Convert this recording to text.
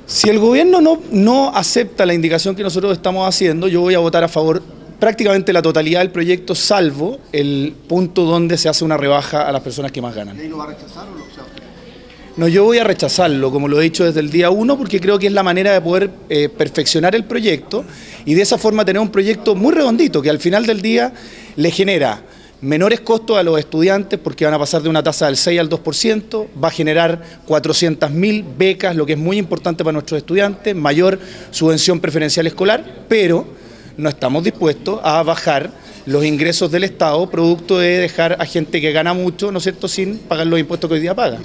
Si el gobierno no acepta la indicación que nosotros estamos haciendo, yo voy a votar a favor prácticamente la totalidad del proyecto, salvo el punto donde se hace una rebaja a las personas que más ganan. ¿Y lo va a rechazar o lo sea? No, yo voy a rechazarlo, como lo he dicho desde el día 1, porque creo que es la manera de poder perfeccionar el proyecto y de esa forma tener un proyecto muy redondito, que al final del día le genera menores costos a los estudiantes porque van a pasar de una tasa del 6 al 2%, va a generar 400.000 becas, lo que es muy importante para nuestros estudiantes, mayor subvención preferencial escolar, pero no estamos dispuestos a bajar los ingresos del Estado producto de dejar a gente que gana mucho, ¿no es cierto?, sin pagar los impuestos que hoy día paga.